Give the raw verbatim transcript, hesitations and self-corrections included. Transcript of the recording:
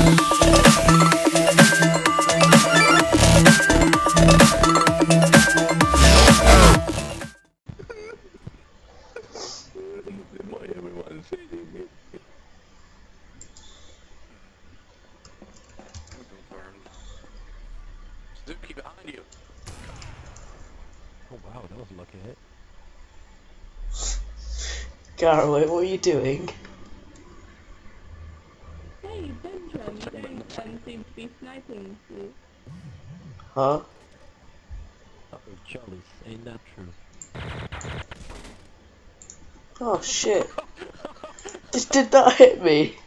Why everyone's hitting me? Suzuki behind you. Oh wow, that was a lucky hit. Garroway, what are you doing? Hey, Benjamin, you don't um, seem to be sniping you. Huh? Uh oh, Jollies, ain't that true? Oh shit. This did not hit me.